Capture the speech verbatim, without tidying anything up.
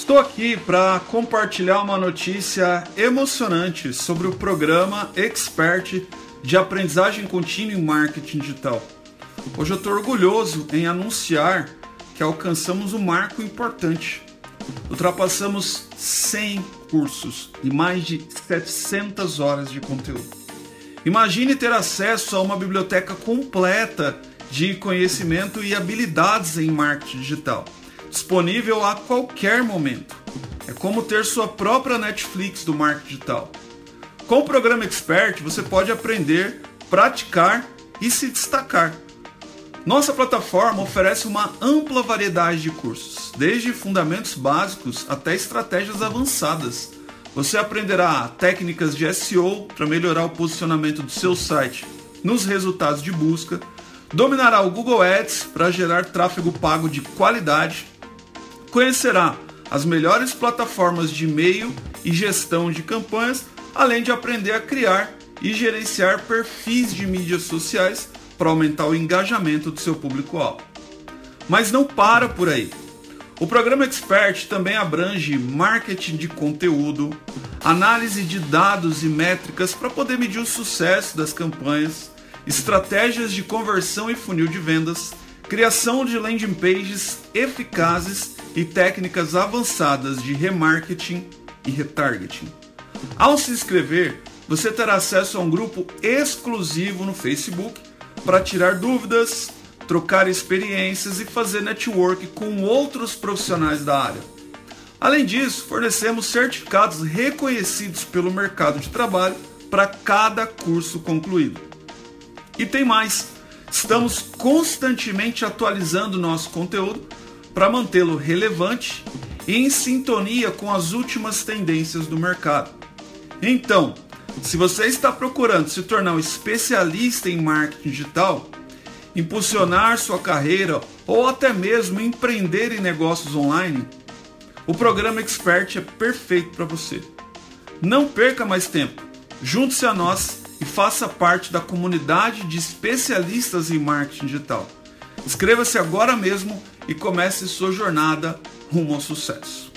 Estou aqui para compartilhar uma notícia emocionante sobre o programa Expert de aprendizagem contínua em marketing digital. Hoje eu estou orgulhoso em anunciar que alcançamos um marco importante. Ultrapassamos cem cursos e mais de setecentas horas de conteúdo. Imagine ter acesso a uma biblioteca completa de conhecimento e habilidades em marketing digital, disponível a qualquer momento. É como ter sua própria Netflix do marketing digital. Com o programa Expert, você pode aprender, praticar e se destacar. Nossa plataforma oferece uma ampla variedade de cursos, desde fundamentos básicos até estratégias avançadas. Você aprenderá técnicas de S E O para melhorar o posicionamento do seu site nos resultados de busca, dominará o Google Ads para gerar tráfego pago de qualidade, conhecerá as melhores plataformas de e-mail e gestão de campanhas, além de aprender a criar e gerenciar perfis de mídias sociais para aumentar o engajamento do seu público-alvo. Mas não para por aí. O programa Expert também abrange marketing de conteúdo, análise de dados e métricas para poder medir o sucesso das campanhas, estratégias de conversão e funil de vendas, criação de landing pages eficazes e técnicas avançadas de remarketing e retargeting. Ao se inscrever, você terá acesso a um grupo exclusivo no Facebook para tirar dúvidas, trocar experiências e fazer network com outros profissionais da área. Além disso, fornecemos certificados reconhecidos pelo mercado de trabalho para cada curso concluído. E tem mais, estamos constantemente atualizando nosso conteúdo para mantê-lo relevante e em sintonia com as últimas tendências do mercado. Então, se você está procurando se tornar um especialista em marketing digital, impulsionar sua carreira ou até mesmo empreender em negócios online, o programa Expert é perfeito para você. Não perca mais tempo, junte-se a nós e faça parte da comunidade de especialistas em marketing digital. Inscreva-se agora mesmo e comece sua jornada rumo ao sucesso.